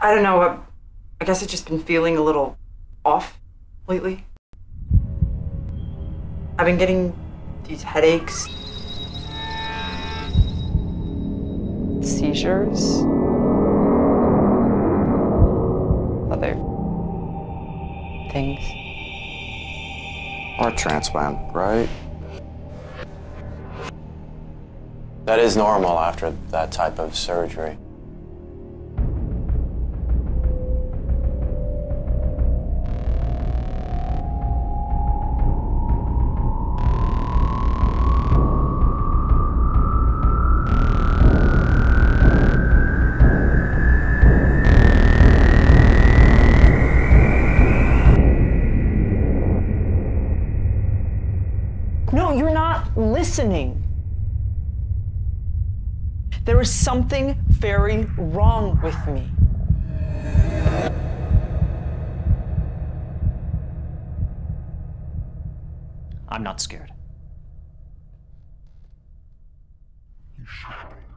I don't know. I guess I've just been feeling a little off lately. I've been getting these headaches, seizures, other things. Heart transplant, right? That is normal after that type of surgery. No, you're not listening. There is something very wrong with me. I'm not scared. You should be.